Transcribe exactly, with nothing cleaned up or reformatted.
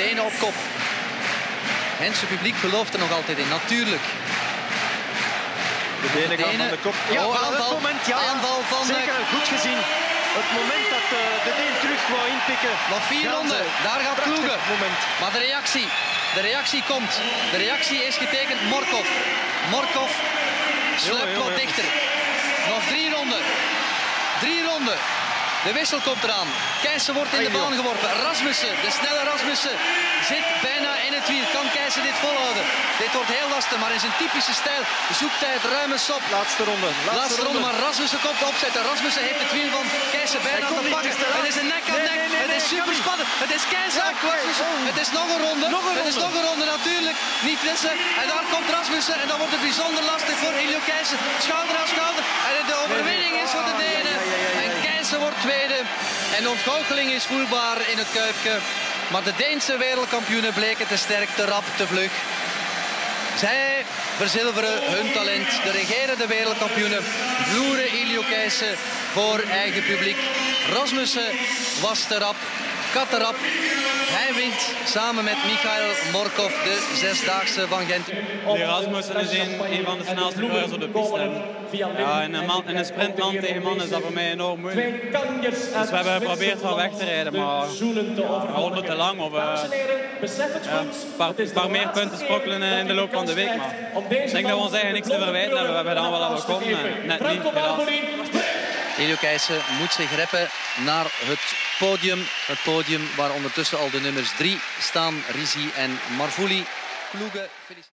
Denen op kop. Gentse publiek gelooft er nog altijd in, natuurlijk. De Denen gaan van de kop. Ja, oh, aanval, het moment, ja, aanval van... Zeker, goed gezien. Het moment dat uh, de Deen terug wou inpikken. Nog vier ronden, daar gaat Kloege. Moment. Maar de reactie, de reactie komt. De reactie is getekend Morkov. Morkov sluipt wat dichter. Nog drie ronden. Drie ronden. De wissel komt eraan. Keijsen wordt in de baan geworpen. Rasmussen, de snelle Rasmussen, zit bijna in het wiel. Kan Keijsen dit volhouden? Dit wordt heel lastig, maar in zijn typische stijl zoekt hij het ruime sop. Laatste ronde. Laatste, Laatste ronde, maar Rasmussen komt opzetten. Rasmussen heeft het wiel van Keijsen bijna te pakken. Het is een nek aan nek. Nee, nee, nee, het is super spannend. Het is Keijsen op Rasmussen. Het is nog een ronde. Nog een het ronde. is nog een ronde, natuurlijk. Niet missen. En daar komt Rasmussen en dan wordt het bijzonder lastig voor Iljo Keijsen. Schouder aan schouder. En de overwinning is voor de Denen. En Keijsen wordt tweede. En de ontgoocheling is voelbaar in het Kuipke. Maar de Deense wereldkampioenen bleken te sterk, te rap, te vlug. Zij verzilveren hun talent. De regerende wereldkampioenen vloeren Iljo Keijsen voor eigen publiek. Rasmussen was te rap, kat te rap. Hij wint samen met Michail Morkov de zesdaagse van Gent. Die Rasmussen is een, een van de snelste coureurs op de piste. Ja, in, een man, in een sprintland tegen man is dat voor mij enorm moeilijk. Dus we hebben geprobeerd van weg te rijden, maar een ronde te lang. Of, uh, ja, een paar, paar meer punten sprokkelen in de loop van de week. Maar ik denk dat we ons eigenlijk niks te verwijten hebben. We hebben dan wel dat we komen, net niet helaas. Iljo Keijsen moet zich reppen naar het podium. Het podium waar ondertussen al de nummers drie staan. Risi en Marvuli. Kloege.